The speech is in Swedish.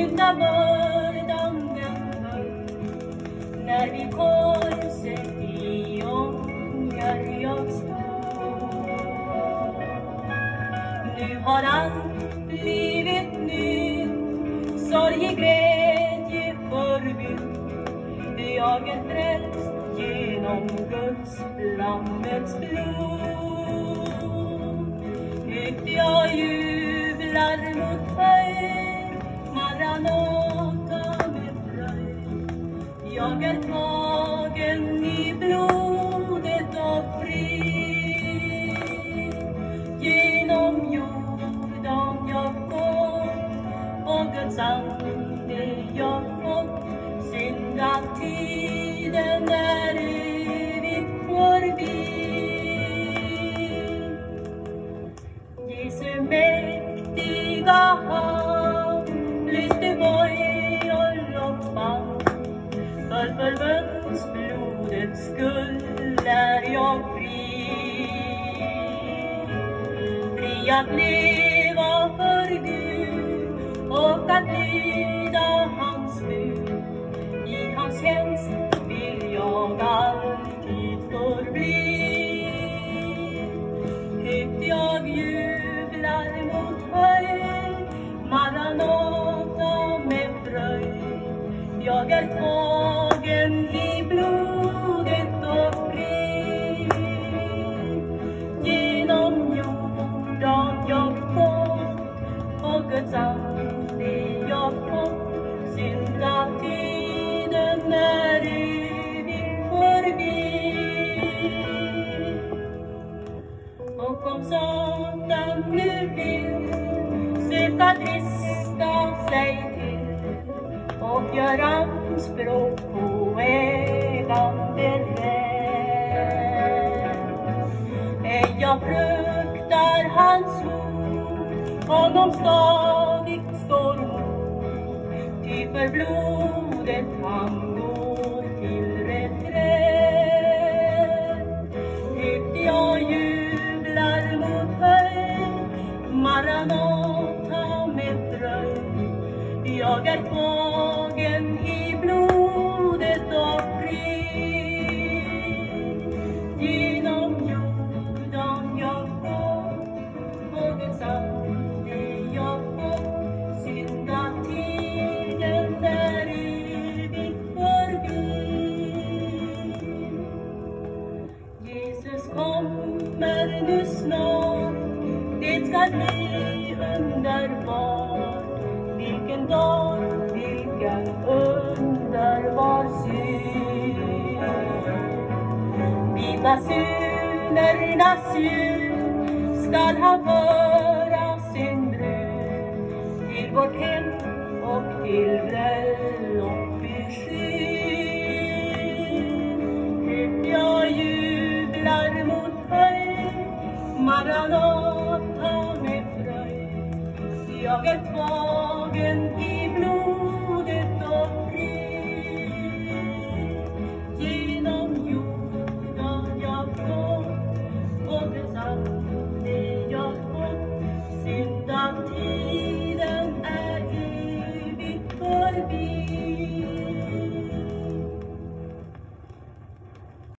syndabördan den höll. När vi korset i ångar jag stod. Nu har allt blivit nytt, sorg, glädje förbytt. Jag är frälst genom Guds lammets blod. Högt jag jublar mot höjd, Maranata med fröjd. Jag är tagen i blodet och fri. Genom Jordan jag gått och Guds ande jag fått. Syndatiden är evigt förbi. Jesu mäktiga hand lyste bojor och band. För förbundsblodets skull är jag fri. Fri att leva för Gud och att lyda hans bud. I hans tjänst vill jag alltid förbli. Högt jag jublar mot höjd, Maranata med fröjd. Jag är tagen i blodet och fri. Genom Jordan jag gått och Guds ande jag fått. Syndatiden är evigt förbi. Och om Satan nu vill söka drista sig till och gör anspråk på äganderätt, jag fruktar hans hot, honom stadigt står mot. Ty för blodet han går till reträtt. Högt jag jublar mot höjd, Maranata med fröjd. Jag är tagen i blodet och fri. Genom Jordan jag går och Guds ande jag fått. Syndatiden är evigt förbi. Jesus kommer nu snart, det ska bli underbart. Vilken dag, vilken underbar syn. Vid basunernas ljud skall han föra sin brud till vårt hem och till bröllop i skyn. Högt jag jublar mot höjd, Maranata med fröjd. Jag är tagen i blodet och fri. Genom Jordan jag gått och Guds ande jag fått. Syndatiden är evigt förbi.